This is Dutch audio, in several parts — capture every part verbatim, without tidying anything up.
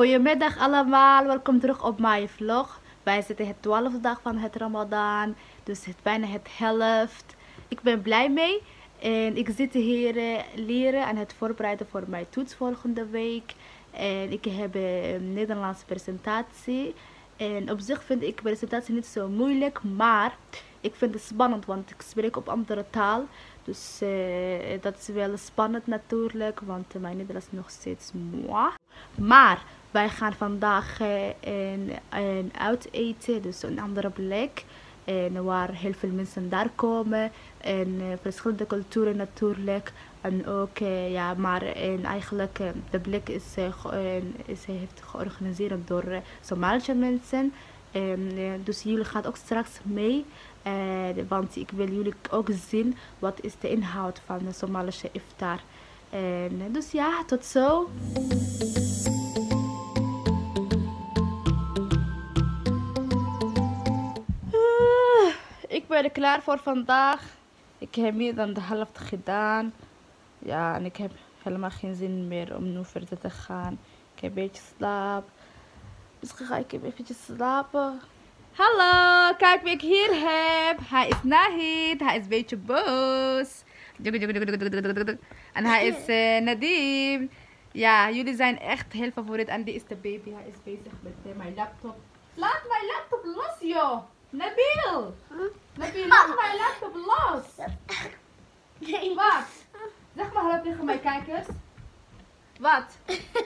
Goedemiddag allemaal, welkom terug op mijn vlog. Wij zitten het twaalfde dag van het Ramadan, dus het bijna het helft. Ik ben blij mee en ik zit hier uh, leren en het voorbereiden voor mijn toets volgende week. En ik heb een Nederlandse presentatie. En op zich vind ik presentatie niet zo moeilijk, maar ik vind het spannend, want ik spreek op andere taal. Dus uh, dat is wel spannend natuurlijk, want mijn Nederlands is nog steeds mooi. Maar wij gaan vandaag uh, een, een uit eten, dus een andere plek. En waar heel veel mensen daar komen. En uh, verschillende culturen natuurlijk. En ook, uh, ja, maar en eigenlijk uh, de plek is, uh, is heeft georganiseerd door uh, Somalische mensen. En, uh, dus jullie gaan ook straks mee. Uh, want ik wil jullie ook zien wat is de inhoud van de Somalische iftar. En, uh, dus ja, tot zo. Ik ben er klaar voor vandaag. Ik heb meer dan de helft gedaan. Ja, en ik heb helemaal geen zin meer om nu verder te gaan. Ik heb een beetje slaap. Misschien ga ik even slapen. Hallo, kijk wie ik hier heb. Hij is Nahid. Hij is een beetje boos. En hij is uh, Nadim. Ja, jullie zijn echt heel favoriet. En die is de baby. Hij is bezig met uh, mijn laptop. Laat mijn laptop los, joh. Nabil! Huh? Nabil, laat mijn laptop los! Wat? Zeg maar hallo tegen mijn kijkers. Wat?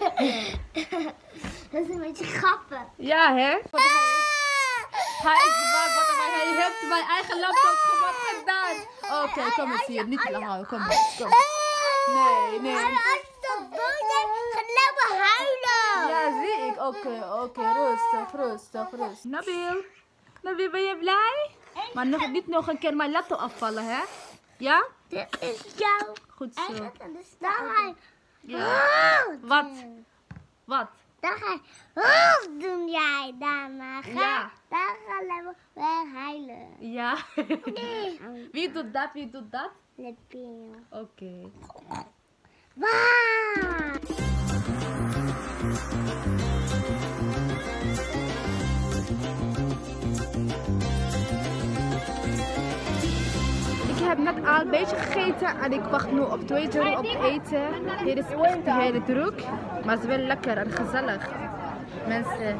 Dat is een beetje grappig. Ja, hè? Wat hij is, hij is bang, wat hij heeft mijn eigen laptop gewoon gedaan. Oké, okay, kom eens hier. Niet te lang houden. Kom eens, kom. Nee, nee. Als je toch boos bent, gaat Nabil huilen. Ja, zie ik. Oké, okay, oké. Okay. Rustig, rustig, rustig. Nabil. Nabil, ben je blij? Maar nog, niet nog een keer mijn laptop afvallen, hè? Ja? Dit is jouw. Goed zo. En dan staan ja. Wat? Wat? Dan ga je oh, doen jij daarna. Ja. Dan gaan we weer huilen. Ja. Wie doet dat? Wie doet dat? Lepio. Oké. Okay. Wauw. Ik heb net al een beetje gegeten en ik wacht nu op twee uur op eten. Hier is echt heel druk, maar het is wel lekker en gezellig. Mensen.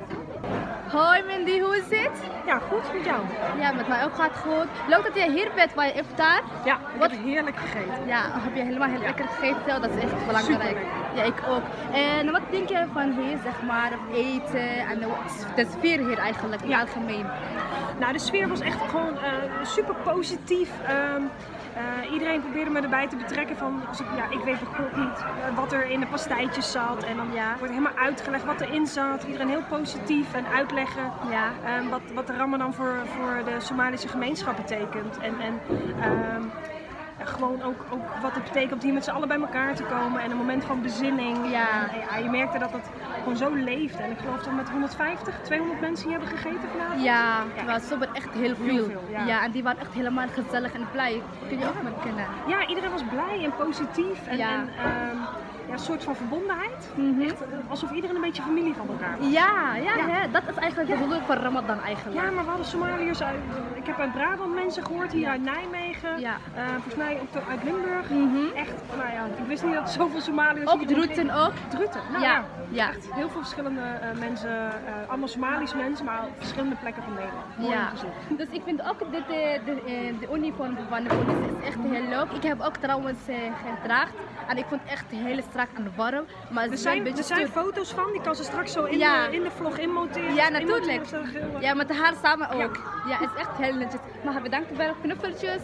Hoi Mindy, hoe is het? Ja, goed met jou. Ja, met mij ook gaat goed. Leuk dat jij hier bent bij iftar. Ja, ik wat? heb heerlijk gegeten. Ja, heb je helemaal heel ja. lekker gegeten? Dat is echt belangrijk. Ja, ik ook. En wat denk je van hier, zeg maar, eten en de sfeer hier eigenlijk in het ja. algemeen? Nou, de sfeer was echt gewoon uh, super positief. Um, Uh, iedereen probeerde me erbij te betrekken van, als ik, ja, ik weet bijvoorbeeld niet uh, wat er in de pastijtjes zat. En dan ja. wordt helemaal uitgelegd wat erin zat. Iedereen heel positief en uitleggen ja. uh, wat, wat de Ramadan voor, voor de Somalische gemeenschap betekent. En, en uh, gewoon ook, ook wat het betekent om hier met z'n allen bij elkaar te komen en een moment van bezinning. Ja. En, ja, je merkte dat dat gewoon zo leefde. En ik geloof dat met honderdvijftig, tweehonderd mensen hier hebben gegeten vanavond. Ja, het was super echt heel veel. Heel veel ja. ja, en die waren echt helemaal gezellig en blij. Kun je ook maar kennen. Ja, iedereen was blij en positief. En, ja. en um, ja, een soort van verbondenheid. Mm-hmm. Echt, alsof iedereen een beetje familie van elkaar was. Ja, ja, ja. Hè? Dat is eigenlijk de bedoeling van Ramadan eigenlijk. Ja, maar we hadden Somaliërs uit, ik heb uit Brabant mensen gehoord, hier ja. uit Nijmegen. Ja. Uh, volgens mij ook uit Limburg. Mm-hmm. Echt, nou ja, ik wist niet dat er zoveel Somaliërs ook Druten ook? Druten, nou ja. ja. ja. Echt heel veel verschillende uh, mensen, uh, allemaal Somalisch mensen, maar op verschillende plekken van Nederland. Mooi ja. Dus ik vind ook dit, de, de, de uniform van de politie is echt heel leuk. Ik heb ook trouwens uh, gedraagd en ik vond het echt heel strak en warm. Maar er zijn, er zijn foto's van, die kan ze straks zo in, ja. de, in de vlog inmonteren. Ja, natuurlijk. Ja, met haar samen ook. Ja, ja, het is echt heel netjes. Maar bedankt voor de knuffeltjes.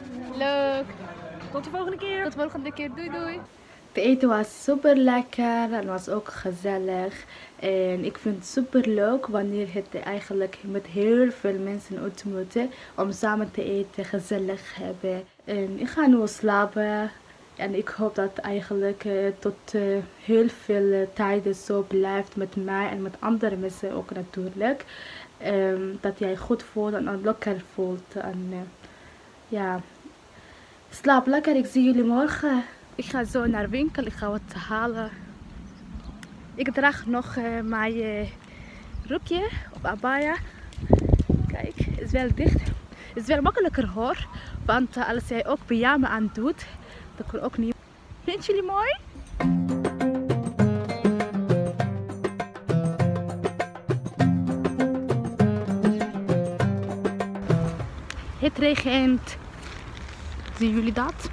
Leuk. Tot de volgende keer. Tot de volgende keer. Doei doei. Het eten was super lekker en was ook gezellig. En ik vind het super leuk wanneer het eigenlijk met heel veel mensen ontmoeten. Om samen te eten, gezellig hebben. En ik ga nu slapen. En ik hoop dat eigenlijk uh, tot uh, heel veel uh, tijden zo blijft met mij en met andere mensen ook natuurlijk. Um, dat jij goed voelt en lekker voelt. En uh, ja, slaap lekker. Ik zie jullie morgen. Ik ga zo naar de winkel. Ik ga wat halen. Ik draag nog uh, mijn uh, rokje of abaya. Kijk, het is wel dicht. Het is wel makkelijker hoor. Want uh, als jij ook pyjama aan doet, dan kan ook niet. Vind jullie mooi? Het regent. Zien jullie dat?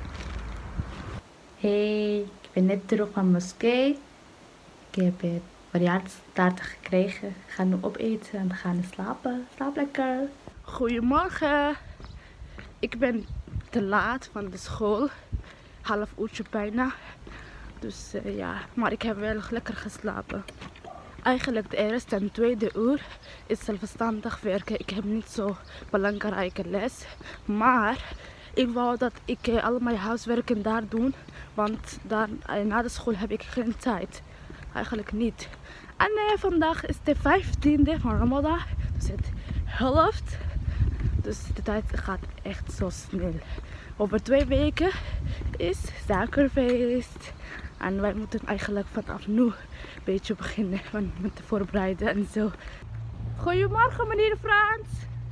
Hey, ik ben net terug van moskee. Ik heb het verjaardagstaart gekregen. Ik ga nu opeten en gaan slapen. Slaap lekker. Goedemorgen. Ik ben te laat van de school. Half uurtje bijna. Dus uh, ja, maar ik heb wel lekker geslapen. Eigenlijk de eerste en tweede uur is zelfstandig werken. Ik heb niet zo belangrijke les. Maar ik wou dat ik uh, al mijn huiswerken daar doen. Want daar, uh, na de school heb ik geen tijd. Eigenlijk niet. En uh, vandaag is de vijftiende van Ramadan. Dus het helft. Dus de tijd gaat echt zo snel. Over twee weken is suikerfeest. En wij moeten eigenlijk vanaf nu een beetje beginnen met te voorbereiden en zo. Goedemorgen meneer Frans.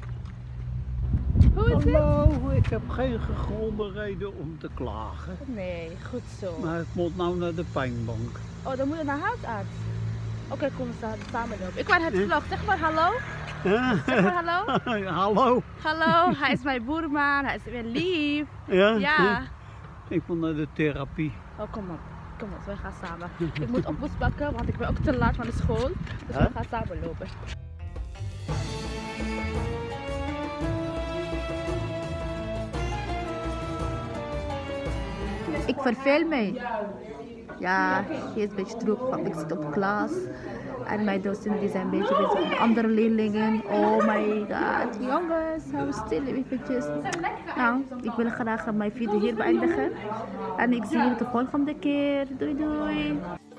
Hoe is het? Hallo, ik heb geen gegronde reden om te klagen. Nee, goed zo. Maar ik moet nou naar de pijnbank. Oh, dan moet je naar huisarts. Oké, kom we samen lopen. Ik wou het vlog. Zeg maar hallo. Zeg maar hallo. Hallo. Hallo, hij is mijn boerman. Hij is weer lief. Ja? Ja. Ik moet naar de therapie. Oh, kom op. Kom op, wij gaan samen. Ik moet op bus pakken, want ik ben ook te laat van de school. Dus Huh? we gaan samen lopen. Ik verveel mij. Ja, hier is een beetje druk, want ik zit op klas. En mijn docenten die zijn een beetje bezig met andere leerlingen. Oh my god. Jongens, hou stil eventjes. Nou, ik wil graag mijn video hier beëindigen. En ik zie jullie de volgende keer. Doei doei.